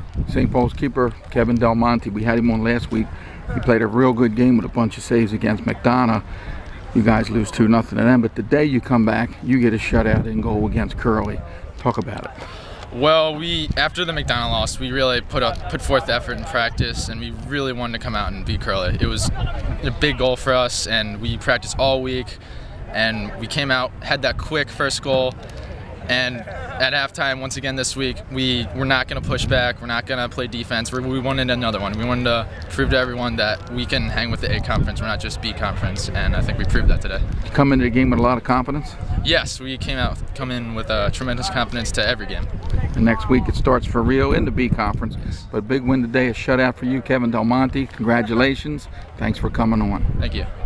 St. Paul's keeper, Kevin Del Monte. We had him on last week. He played a real good game with a bunch of saves against McDonough. You guys lose 2-0 to them, but today you come back, you get a shutout in goal against Curley. Talk about it. Well, after the McDonough loss, we really put forth effort in practice, and we really wanted to come out and beat Curley. It was a big goal for us, and we practiced all week, and we came out, had that quick first goal, and at halftime, once again this week, we're not going to push back, we're not going to play defense, we wanted another one. We wanted to prove to everyone that we can hang with the A conference, we're not just B conference, and I think we proved that today. You come into the game with a lot of confidence? Yes, we come in with tremendous confidence to every game. And next week it starts for Rio in the B conference. But big win today, a shutout for you, Kevin Del Monte. Congratulations. Thanks for coming on. Thank you.